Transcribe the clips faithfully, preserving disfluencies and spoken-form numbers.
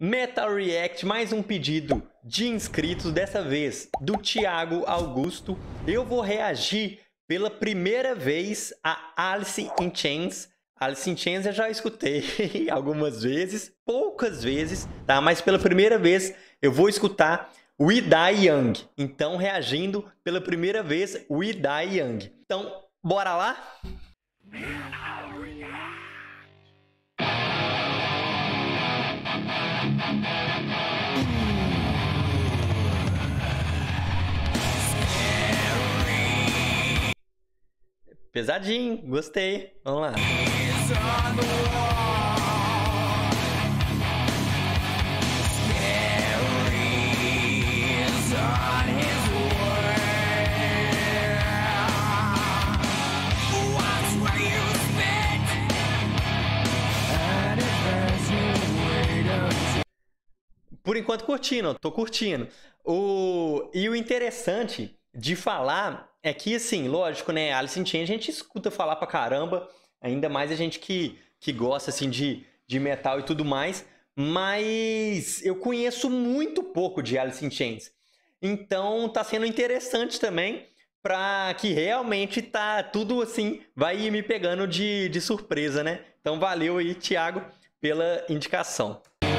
Metal React, mais um pedido de inscritos, dessa vez do Thiago Augusto. Eu vou reagir pela primeira vez a Alice in Chains. Alice in Chains eu já escutei algumas vezes, poucas vezes, tá? Mas pela primeira vez eu vou escutar We Die Young. Então, reagindo pela primeira vez, We Die Young. Então, bora lá? Pesadinho, gostei. Vamos lá. Por enquanto curtindo, tô curtindo. O... E o interessante de falar é que, assim, lógico, né, Alice in Chains a gente escuta falar pra caramba, ainda mais a gente que, que gosta, assim, de, de metal e tudo mais, mas eu conheço muito pouco de Alice in Chains. Então tá sendo interessante também, pra que realmente tá tudo, assim, vai me pegando de, de surpresa, né? Então valeu aí, Thiago, pela indicação.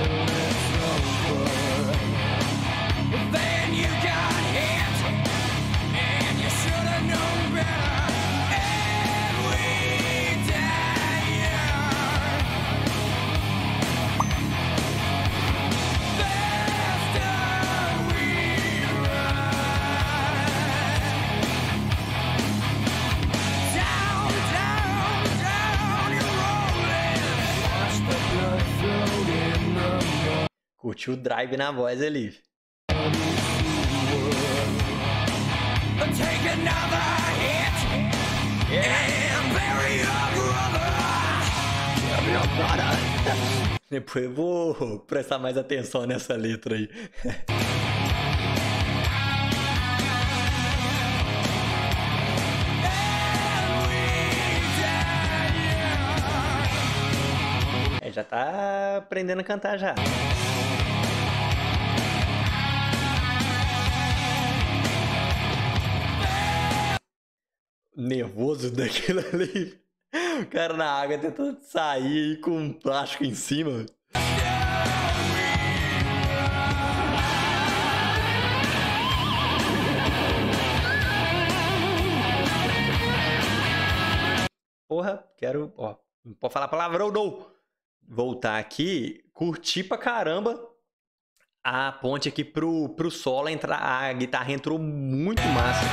Curtiu o drive na voz ali. Depois eu vou prestar mais atenção nessa letra aí. É, já tá aprendendo a cantar já. Nervoso daquilo ali. O cara na água tentando sair com um plástico em cima. Porra, quero... Ó, não pode falar palavrão, não. Voltar aqui, curti pra caramba a ponte aqui pro, pro solo. Entrar, a guitarra entrou muito massa.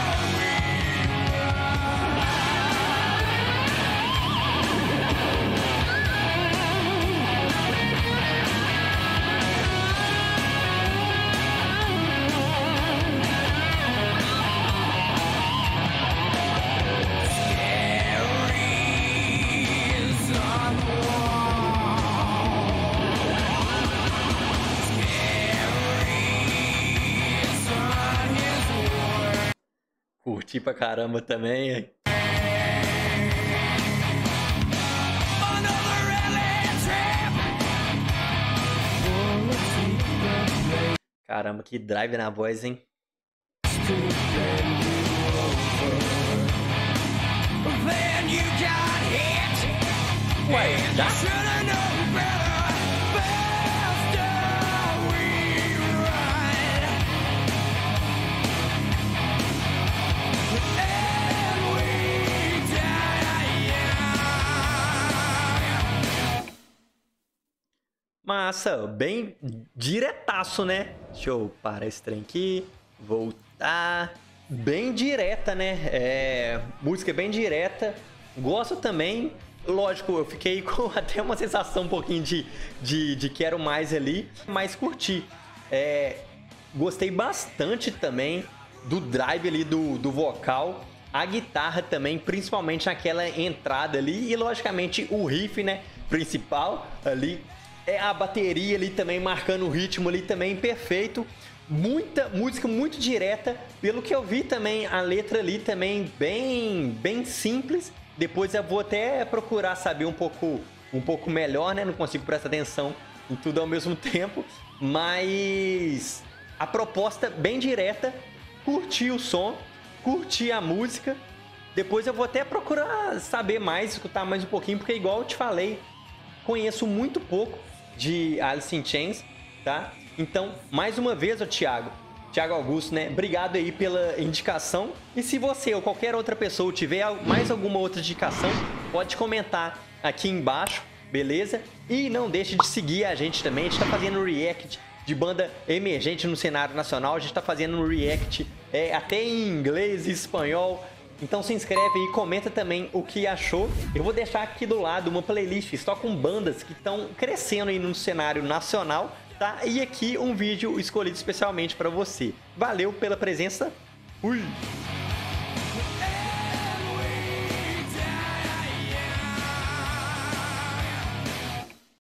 Curti pra caramba também. Caramba, que drive na voz, hein? Ué, já? Massa, bem diretaço, né? Deixa eu parar esse trem aqui, voltar. Bem direta, né? É, música bem direta. Gosto também. Lógico, eu fiquei com até uma sensação um pouquinho de, de, de quero mais ali, mas curti. É, gostei bastante também do drive ali do, do vocal. A guitarra também, principalmente naquela entrada ali. E logicamente o riff, né? Principal ali. É a bateria ali também marcando o ritmo ali também perfeito. Muita música muito direta. Pelo que eu vi também, a letra ali também bem, bem simples. Depois eu vou até procurar saber um pouco, um pouco melhor, né? Não consigo prestar atenção em tudo ao mesmo tempo, mas a proposta bem direta, curtir o som, curtir a música. Depois eu vou até procurar saber mais, escutar mais um pouquinho, porque igual eu te falei, conheço muito pouco de Alice in Chains, tá? Então, mais uma vez, ô Thiago, Thiago Augusto, né? Obrigado aí pela indicação. E se você ou qualquer outra pessoa tiver mais alguma outra indicação, pode comentar aqui embaixo, beleza? E não deixe de seguir a gente também. A gente tá fazendo react de banda emergente no cenário nacional. A gente tá fazendo um react é, até em inglês e espanhol. Então se inscreve aí, comenta também o que achou. Eu vou deixar aqui do lado uma playlist só com bandas que estão crescendo aí no cenário nacional, tá? E aqui um vídeo escolhido especialmente para você. Valeu pela presença. Fui!